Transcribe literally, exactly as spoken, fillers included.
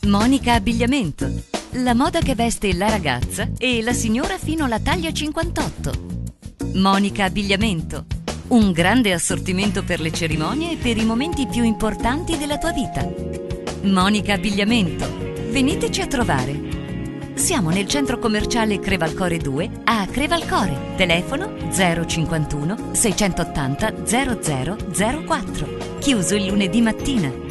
Monica Abbigliamento, la moda che veste la ragazza e la signora fino alla taglia cinquantotto. Monica Abbigliamento, un grande assortimento per le cerimonie e per i momenti più importanti della tua vita. Monica Abbigliamento, veniteci a trovare. Siamo nel centro commerciale Crevalcore due a Crevalcore. Telefono zero cinquantuno seicentottanta zero zero zero quattro. Chiuso il lunedì mattina.